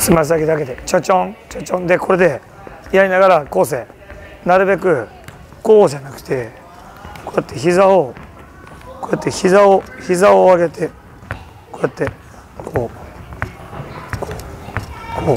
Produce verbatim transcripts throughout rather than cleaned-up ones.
つま先だけでちょちょんちょちょんで、これでやりながら構成、なるべくこうじゃなくて、こうやって膝をこうやって膝を膝を上げて、こうやってこうこう。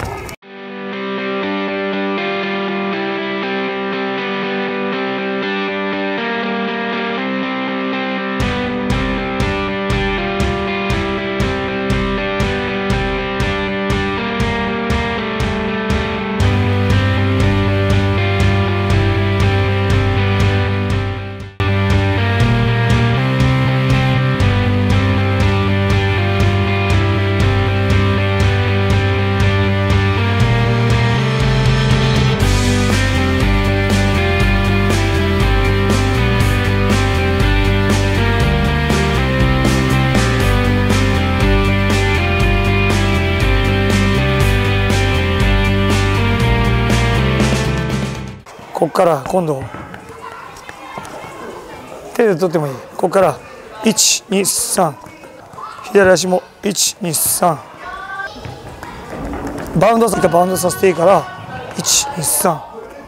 ここから今度手で取ってもいい。ここからいちにさん、左足もいちにさん、バウンドさせてバウンドさせていいからいちにさ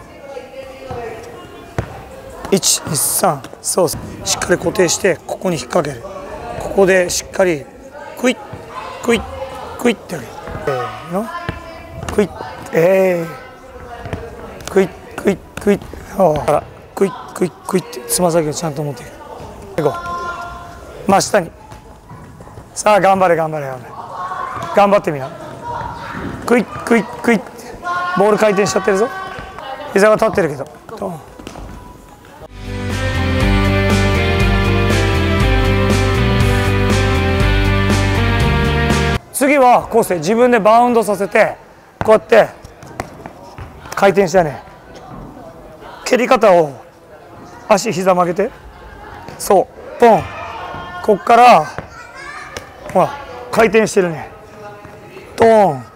ん、いちにさん、そうそう、しっかり固定してここに引っ掛ける。ここでしっかりクイックイックイッってやる。せーの、クイッ、えー、クイックイックイッ、あクイックイックイッってつま先をちゃんと持っていく。いこう、真下に。さあ頑張れ頑張れ頑張れ、頑張ってみな。クイックイックイッってボール回転しちゃってるぞ。膝が立ってるけど、ドン。次はこうして自分でバウンドさせて、こうやって回転したね。蹴り方を足膝曲げて、そうポン、こっからほら回転してるね、ドーン。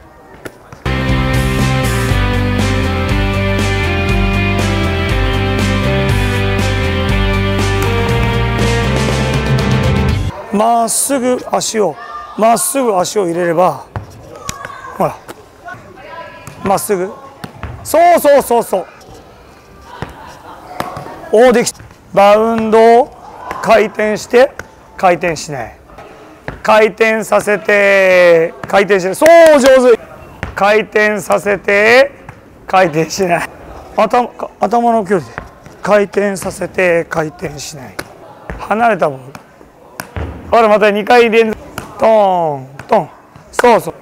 まっすぐ足をまっすぐ足を入れれば、ほらまっすぐ、そうそうそうそう、おおできた。バウンドを回転して回転しない、回転させて回転しない、そう上手、回転させて回転しない、頭頭の距離で回転させて回転しない、離れたボール、ほらまたにかい連続、トーントン、そうそう、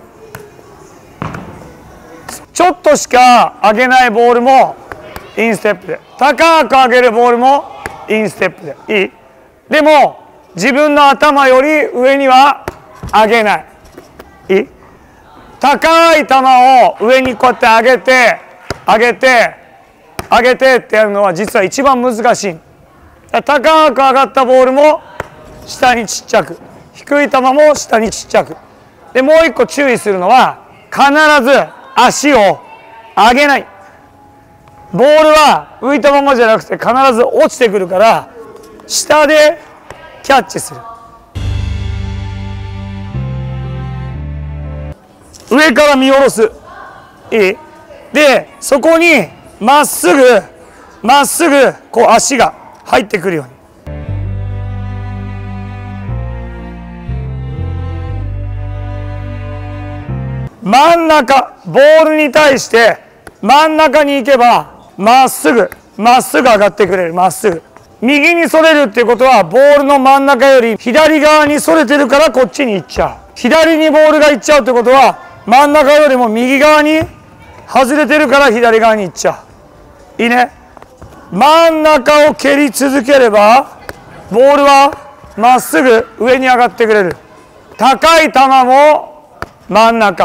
ちょっとしか上げないボールもインステップで、高く上げるボールもインステップでいい。でも自分の頭より上には上げない、いい。高い球を上にこうやって上げて上げて上げてってやるのは実は一番難しい。高く上がったボールも下にちっちゃく、低い球も下にちっちゃく。でもう一個注意するのは、必ず足を上げない。ボールは浮いたままじゃなくて必ず落ちてくるから、下でキャッチする。上から見下ろす、いい。でそこにまっすぐまっすぐこう足が入ってくるように。真ん中、ボールに対して真ん中に行けばまっすぐまっすぐ上がってくれる。まっすぐ右にそれるっていうことは、ボールの真ん中より左側にそれてるからこっちに行っちゃう。左にボールが行っちゃうってことは、真ん中よりも右側に外れてるから左側に行っちゃう。いいね。真ん中を蹴り続ければボールはまっすぐ上に上がってくれる。高い球も真ん中。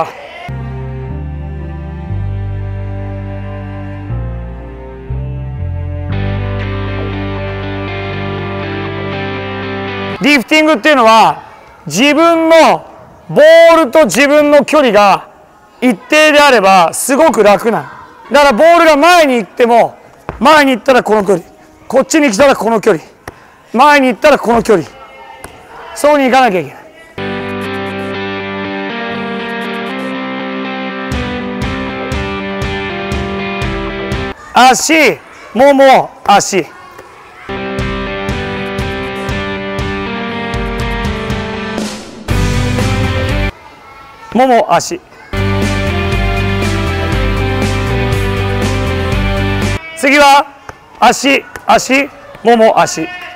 リフティングっていうのは、自分のボールと自分の距離が一定であればすごく楽なの。だからボールが前に行っても、前に行ったらこの距離、こっちに来たらこの距離、前に行ったらこの距離、そうに行かなきゃいけない。 足、もも、足。もも、足。次は足、足、もも、足。